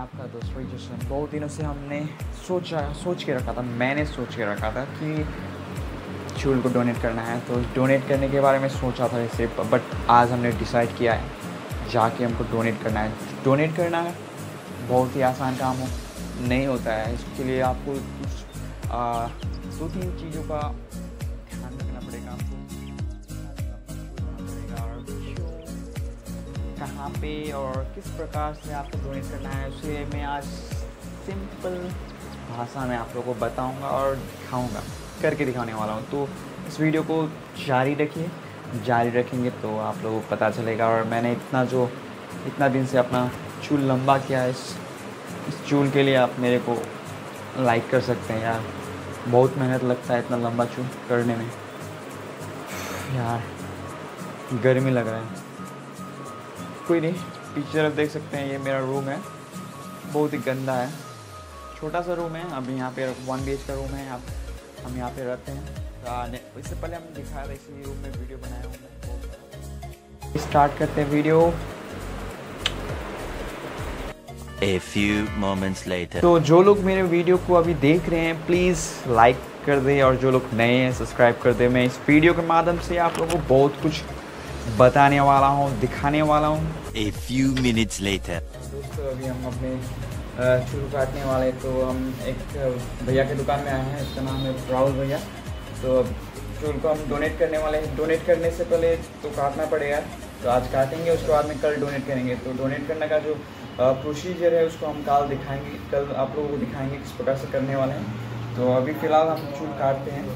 आपका दोस्त रजिस्ट्रेशन। बहुत दिनों से हमने सोच के रखा था, मैंने सोच के रखा था कि चूल को डोनेट करना है, तो डोनेट करने के बारे में सोचा था ऐसे, बट आज हमने डिसाइड किया है जाके हमको डोनेट करना है। डोनेट करना है बहुत ही आसान काम नहीं होता है। इसके लिए आपको कुछ 2-3 चीज़ों का ध्यान रखना पड़ेगा। आपको कहाँ पे और किस प्रकार से आपको डोनेट करना है, उसे मैं आज सिंपल भाषा में आप लोगों को बताऊंगा और दिखाऊंगा, करके दिखाने वाला हूँ। तो इस वीडियो को जारी रखिए, जारी रखेंगे तो आप लोगों को पता चलेगा। और मैंने इतना दिन से अपना चूल लंबा किया है, इस चूल के लिए आप मेरे को लाइक कर सकते हैं यार। बहुत मेहनत लगता है इतना लंबा चूल करने में यार, गर्मी लग रहा है। कोई नहीं, पीछे तरफ देख सकते हैं, ये मेरा रूम है, बहुत ही गंदा है, छोटा सा रूम है। अभी यहाँ पे 1 BH का रूम है, हम यहाँ पे रहते हैं। इससे पहले हम दिखाया था, इसी रूम में वीडियो बनाया हूँ। स्टार्ट करते हैं video. A few moments later. तो जो लोग मेरे वीडियो को अभी देख रहे हैं प्लीज़ लाइक कर दें, और जो लोग नए हैं सब्सक्राइब कर दें। मैं इस वीडियो के माध्यम से आप लोगों को बहुत कुछ बताने वाला हूँ, दिखाने वाला हूँ। A few minutes later. दोस्तों अभी हम अपने चूल काटने वाले, तो हम एक भैया की दुकान में आए हैं, इसका नाम है राहुल भैया। तो चूल को हम डोनेट करने वाले हैं। डोनेट करने से पहले तो काटना पड़ेगा, तो आज काटेंगे, उसके बाद में कल डोनेट करेंगे। तो डोनेट करने का जो प्रोसीजर है उसको हम कल दिखाएंगे, कल आप लोगों को दिखाएंगे किस प्रकार से करने वाले हैं। तो अभी फ़िलहाल हम चूल काटते हैं।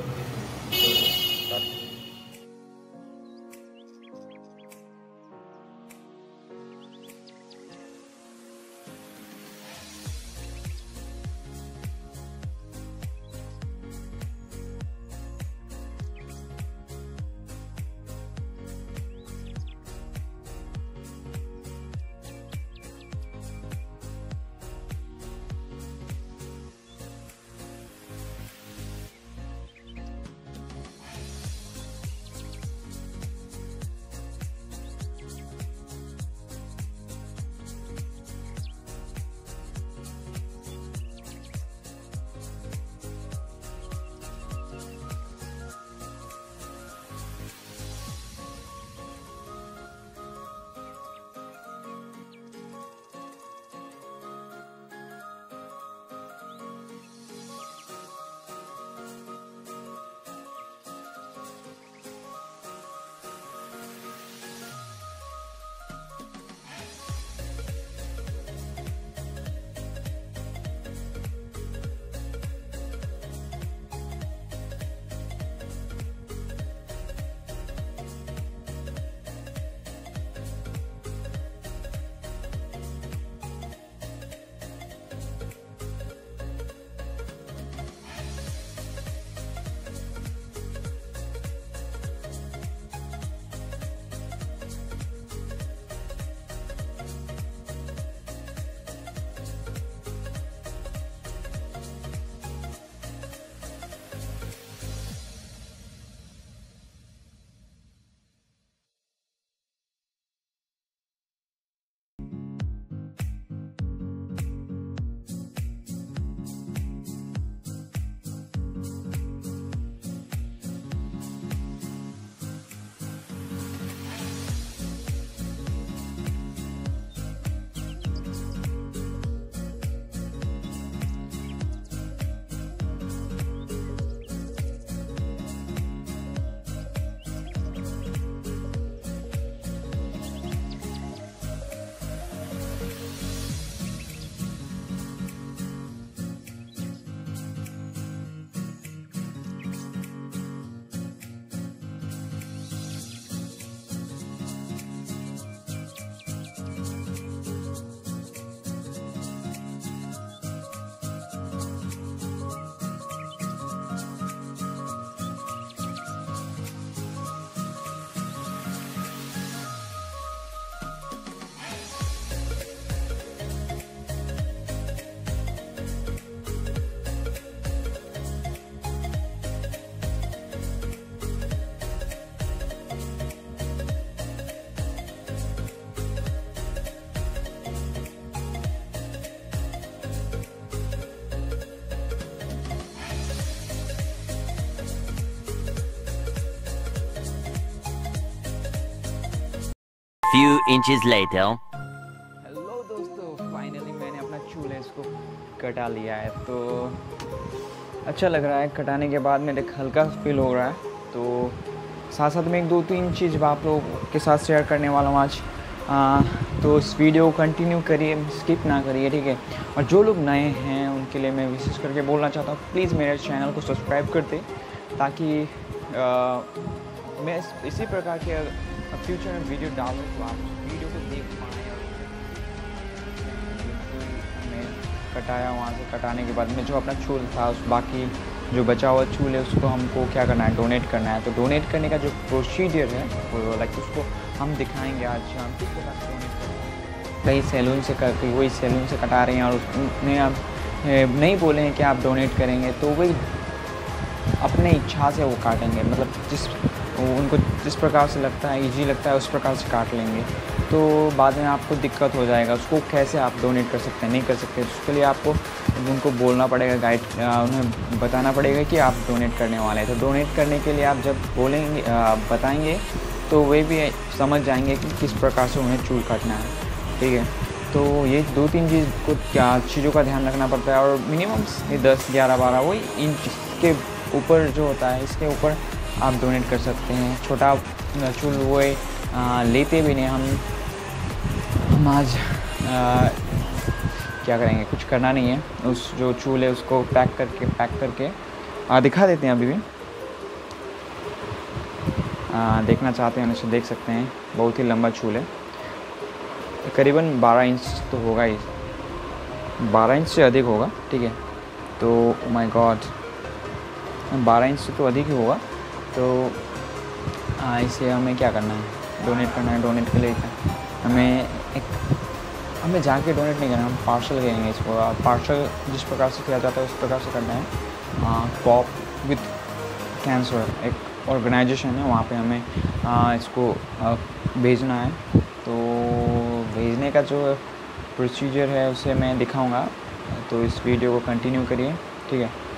few inches later. हेलो दोस्तों, फाइनली मैंने अपना चूल है इसको कटा लिया है। तो अच्छा लग रहा है, कटाने के बाद मेरे हल्का फील हो रहा है। तो साथ साथ में 1-2-3 चीज़ आप लोगों के साथ शेयर करने वाला हूँ आज। तो इस वीडियो को कंटिन्यू करिए, स्किप ना करिए, ठीक है। और जो लोग नए हैं उनके लिए मैं विशेष करके बोलना चाहता हूँ, प्लीज़ मेरे चैनल को सब्सक्राइब कर दें, ताकि मैं इसी प्रकार के फ्यूचर में वीडियो डालूँ तो आप वीडियो को देख पाएँ। मैं कटाया, वहाँ से कटाने के बाद में जो अपना चूल था, उस बाकी जो बचा हुआ चूल है उसको हमको क्या करना है, डोनेट करना है। तो डोनेट करने का जो प्रोसीजर है वो लाइक उसको हम दिखाएंगे आज। हम किस प्रकार से डोनेट करेंगे। कई सैलून से वही सैलून से कटा रहे हैं और उसमें आप नहीं बोले हैं कि आप डोनेट करेंगे, तो वही अपने इच्छा से वो काटेंगे, मतलब उनको जिस प्रकार से लगता है, ईजी लगता है, उस प्रकार से काट लेंगे। तो बाद में आपको दिक्कत हो जाएगा, उसको कैसे आप डोनेट कर सकते हैं, नहीं कर सकते। उसके लिए आपको उनको बोलना पड़ेगा, उन्हें बताना पड़ेगा कि आप डोनेट करने वाले हैं। तो डोनेट करने के लिए आप जब बोलेंगे, बताएंगे, तो वे भी समझ जाएंगे कि किस प्रकार से उन्हें चूल काटना है, ठीक है। तो ये 2-3 चीज़ों का ध्यान रखना पड़ता है। और मिनिमम 10, 11, 12 वही इंच के ऊपर जो होता है, इसके ऊपर आप डोनेट कर सकते हैं। छोटा चूल वो लेते भी नहीं हम आज क्या करेंगे, कुछ करना नहीं है। उस जो चूल है उसको पैक करके दिखा देते हैं। अभी भी देखना चाहते हैं उसे देख सकते हैं। बहुत ही लंबा चूल है, करीबन 12 इंच तो होगा ही, 12 इंच से अधिक होगा, ठीक है। तो माय गॉड, 12 इंच से तो अधिक ही होगा। तो इसे हमें क्या करना है, डोनेट करना है। डोनेट के लिए हमें जाके डोनेट नहीं करना, हम पार्सल करेंगे इसको। पार्सल जिस प्रकार से किया जाता है उस प्रकार से करना है। पॉप विथ कैंसर एक ऑर्गेनाइजेशन है, वहाँ पे हमें इसको भेजना है। तो भेजने का जो प्रोसीजर है उसे मैं दिखाऊंगा, तो इस वीडियो को कंटिन्यू करिए, ठीक है।